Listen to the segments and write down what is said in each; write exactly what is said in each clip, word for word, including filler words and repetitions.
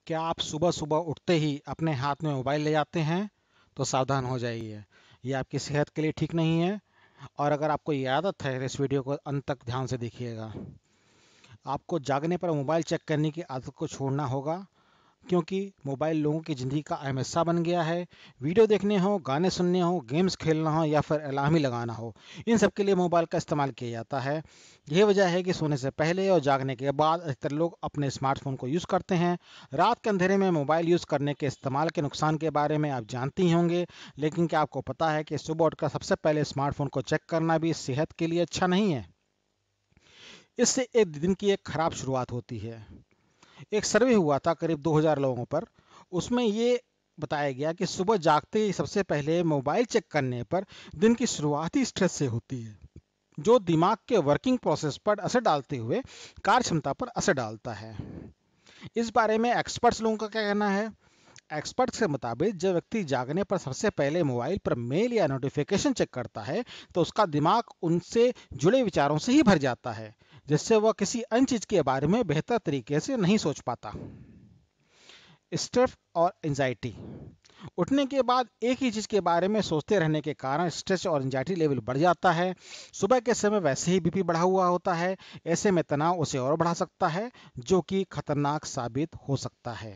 क्या आप सुबह सुबह उठते ही अपने हाथ में मोबाइल ले जाते हैं? तो सावधान हो जाइए, ये आपकी सेहत के लिए ठीक नहीं है। और अगर आपको ये आदत है तो इस वीडियो को अंत तक ध्यान से देखिएगा। आपको जागने पर मोबाइल चेक करने की आदत को छोड़ना होगा, क्योंकि मोबाइल लोगों की ज़िंदगी का अहम हिस्सा बन गया है। वीडियो देखने हो, गाने सुनने हो, गेम्स खेलना हो या फिर अलार्म ही लगाना हो, इन सब के लिए मोबाइल का इस्तेमाल किया जाता है। यही वजह है कि सोने से पहले और जागने के बाद अधिकतर लोग अपने स्मार्टफोन को यूज़ करते हैं। रात के अंधेरे में मोबाइल यूज़ करने के इस्तेमाल के नुकसान के बारे में आप जानते ही होंगे, लेकिन क्या आपको पता है कि सुबह उठकर सबसे पहले स्मार्टफोन को चेक करना भी सेहत के लिए अच्छा नहीं है? इससे एक दिन की एक खराब शुरुआत होती है। एक सर्वे हुआ था करीब दो हज़ार लोगों पर। उसमें ये बताया गया कि सुबह जागते ही सबसे पहले मोबाइल चेक करने पर दिन की शुरुआत ही स्ट्रेस से होती है, जो दिमाग के वर्किंग प्रोसेस पर असर डालते हुए कार्य क्षमता पर असर डालता है। इस बारे में एक्सपर्ट्स लोगों का क्या कहना है? एक्सपर्ट्स के मुताबिक जब व्यक्ति जागने पर सबसे पहले मोबाइल पर मेल या नोटिफिकेशन चेक करता है, तो उसका दिमाग उनसे जुड़े विचारों से ही भर जाता है, जिससे वह किसी अन्य चीज के बारे में बेहतर तरीके से नहीं सोच पाता। स्ट्रेस और एंजाइटी। उठने के बाद एक ही चीज के बारे में सोचते रहने के कारण स्ट्रेस और एंजाइटी लेवल बढ़ जाता है। सुबह के समय वैसे ही बीपी बढ़ा हुआ होता है, ऐसे में तनाव उसे और बढ़ा सकता है, जो कि खतरनाक साबित हो सकता है।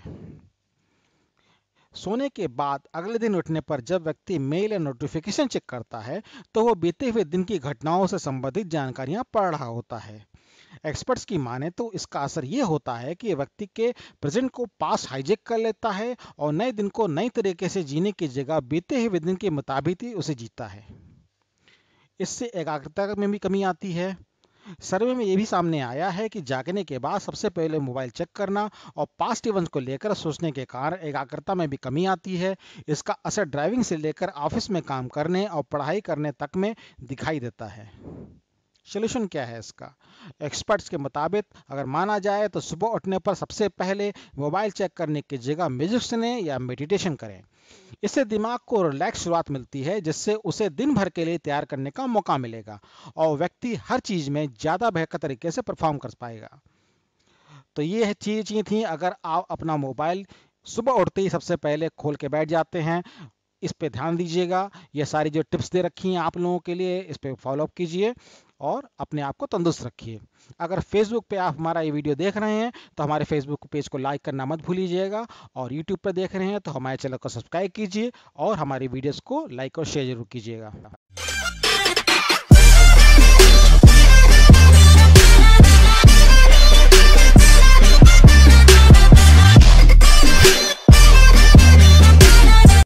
सोने के बाद अगले दिन उठने पर जब व्यक्ति मेल या नोटिफिकेशन चेक करता है, तो वो बीते हुए दिन की घटनाओं से संबंधित जानकारियां पढ़ रहा होता है। एक्सपर्ट्स की माने तो इसका असर ये होता है कि व्यक्ति के प्रेजेंट को पास हाईजेक कर लेता है और नए दिन को नई तरीके से जीने की जगह बीते हुए दिन के मुताबिक ही उसे जीता है। इससे एकाग्रता में भी कमी आती है। सर्वे में ये भी सामने आया है कि जागने के बाद सबसे पहले मोबाइल चेक करना और पास्ट इवेंट्स को लेकर सोचने के कारण एकाग्रता में भी कमी आती है। इसका असर ड्राइविंग से लेकर ऑफिस में काम करने और पढ़ाई करने तक में दिखाई देता है। सोल्यूशन क्या है इसका? एक्सपर्ट्स के मुताबिक अगर माना जाए तो सुबह उठने पर सबसे पहले मोबाइल चेक करने की जगह म्यूजिक सुने या मेडिटेशन करें। इससे दिमाग को रिलैक्स शुरुआत मिलती है, जिससे उसे दिन भर के लिए तैयार करने का मौका मिलेगा और व्यक्ति हर चीज में ज्यादा बेहतर तरीके से परफॉर्म कर पाएगा। तो ये चीज चीज थी। अगर आप अपना मोबाइल सुबह उठते ही सबसे पहले खोल के बैठ जाते हैं, इस पे ध्यान दीजिएगा। ये सारी जो टिप्स दे रखी हैं आप लोगों के लिए, इस पे फॉलोअप कीजिए और अपने आप को तंदुरुस्त रखिए। अगर फेसबुक पे आप हमारा ये वीडियो देख रहे हैं तो हमारे फेसबुक पेज को लाइक करना मत भूलिएगा, और यूट्यूब पर देख रहे हैं तो हमारे चैनल को सब्सक्राइब कीजिए और हमारी वीडियोस को लाइक और शेयर जरूर कीजिएगा।